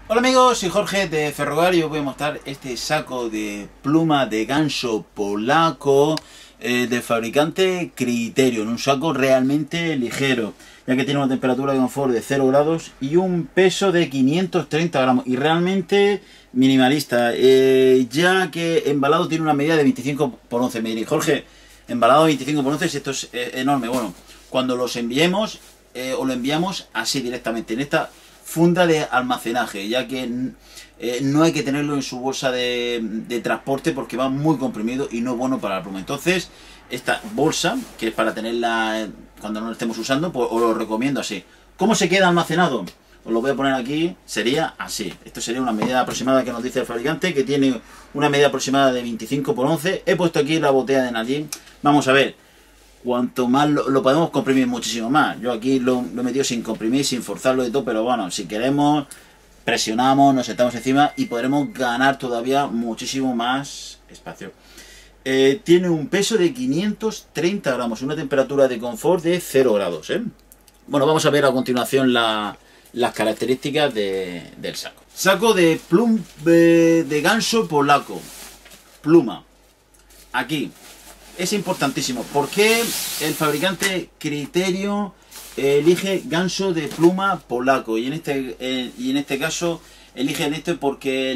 Hola amigos, soy Jorge de Ferrogar y os voy a mostrar este saco de pluma de ganso polaco del fabricante Criterion. Un saco realmente ligero, ya que tiene una temperatura de confort de 0 grados y un peso de 530 gramos. Y realmente minimalista, ya que embalado tiene una medida de 25 por 11. Me diréis, Jorge, embalado 25 por 11, esto es enorme. Bueno, cuando los enviemos, os lo enviamos así directamente, en esta funda de almacenaje, ya que no hay que tenerlo en su bolsa de transporte porque va muy comprimido y no es bueno para la pluma. Entonces, esta bolsa, que es para tenerla cuando no la estemos usando, pues os lo recomiendo así. ¿Cómo se queda almacenado? Os lo voy a poner aquí, sería así. Esto sería una medida aproximada que nos dice el fabricante, que tiene una medida aproximada de 25 por 11. He puesto aquí la botella de Nalgene. Vamos a ver. Cuanto más lo podemos comprimir muchísimo más. Yo aquí lo he metido sin comprimir, sin forzarlo de todo, pero bueno, si queremos, presionamos, nos sentamos encima y podremos ganar todavía muchísimo más espacio. Tiene un peso de 530 gramos, una temperatura de confort de 0 grados. Bueno, vamos a ver a continuación las características del saco. Saco de de ganso polaco. Pluma. Aquí. Es importantísimo. ¿Por qué el fabricante Criterion elige ganso de pluma polaco? Y en este caso eligen esto porque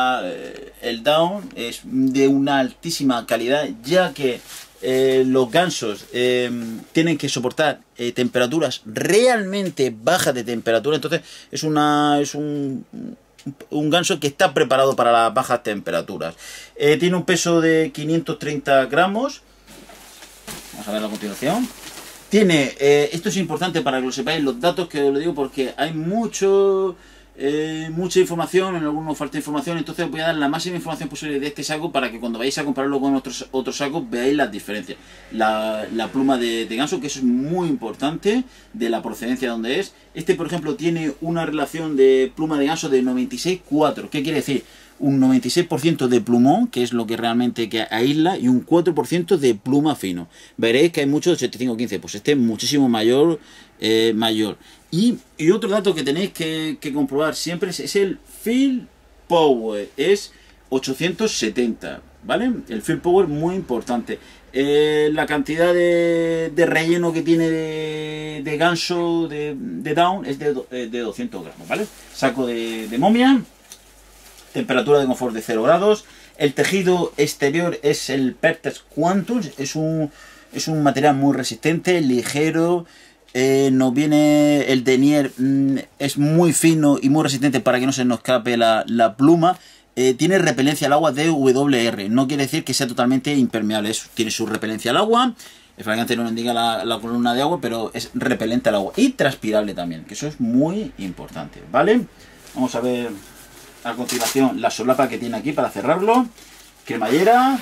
el down es de una altísima calidad, ya que los gansos tienen que soportar temperaturas realmente bajas de temperatura. Entonces es un ganso que está preparado para las bajas temperaturas. Tiene un peso de 530 gramos. Vamos a ver a continuación. Tiene, esto es importante para que lo sepáis, los datos que os lo digo porque hay mucha información, en algunos falta información, entonces voy a dar la máxima información posible de este saco para que cuando vayáis a compararlo con otros sacos veáis las diferencias. La pluma de ganso, que eso es muy importante, de la procedencia de donde es. Este, por ejemplo, tiene una relación de pluma de ganso de 96,4. ¿Qué quiere decir? Un 96% de plumón, que es lo que realmente que aísla, y un 4% de pluma fino. Veréis que hay muchos de 75-15, pues este es muchísimo mayor. Y otro dato que tenéis que comprobar siempre es el Fill Power, es 870, ¿vale? El Fill Power muy importante. La cantidad de relleno que tiene de ganso de down es de 200 gramos, ¿vale? Saco de momia. Temperatura de confort de 0 grados. El tejido exterior es el Pertex Quantum. Es un material muy resistente, ligero. Nos viene el denier, es muy fino y muy resistente para que no se nos escape la pluma. Tiene repelencia al agua de WR. No quiere decir que sea totalmente impermeable. Tiene su repelencia al agua. El fabricante no nos indica la columna de agua, pero es repelente al agua. Y transpirable también, que eso es muy importante, ¿vale? Vamos a ver a continuación la solapa que tiene aquí para cerrarlo. Cremallera.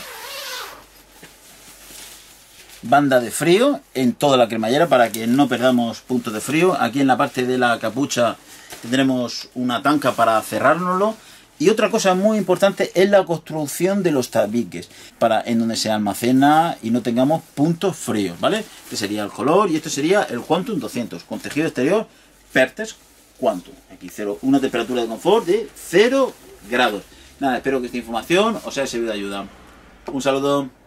Banda de frío en toda la cremallera para que no perdamos puntos de frío. Aquí en la parte de la capucha tendremos una tanca para cerrárnoslo. Y otra cosa muy importante es la construcción de los tabiques, en donde se almacena y no tengamos puntos fríos, ¿vale? Este sería el color y este sería el Quantum 200 con tejido exterior Pertex Quantum. Aquí una temperatura de confort de 0 grados. Nada, espero que esta información os haya servido de ayuda. Un saludo.